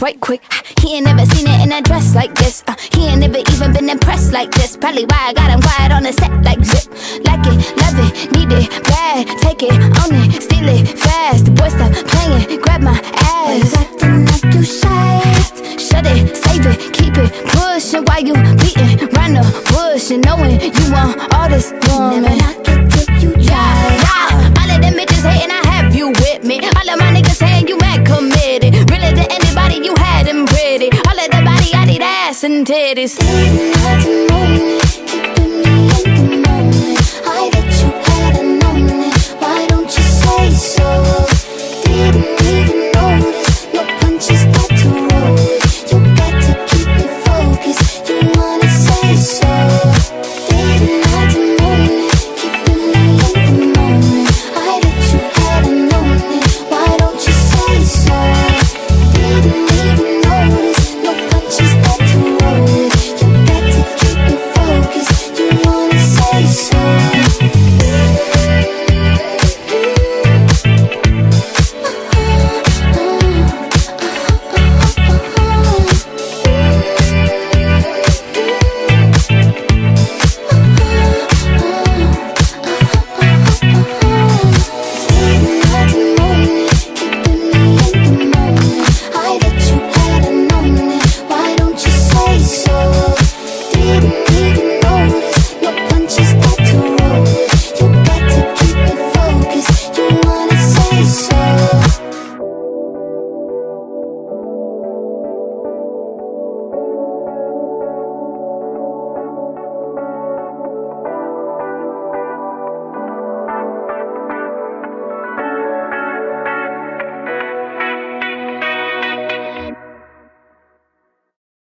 right quick. He ain't never seen it in a dress like this. He ain't never even been impressed like this. Probably why I got him quiet on the set like zip. Like it, love it, need it, bad. Take it, own it, steal it, fast. The boy stop playing, grab my ass. Acting like you shy. Shut it, save it, keep it pushing while you beating round the bush and knowing you want all this woman. Never knock it till you try. All of them bitches hating, I have you with me. All of my niggas saying you mad committed. Really to anybody, you had them pretty. All of the body, I need ass and titties. Didn't have to move me.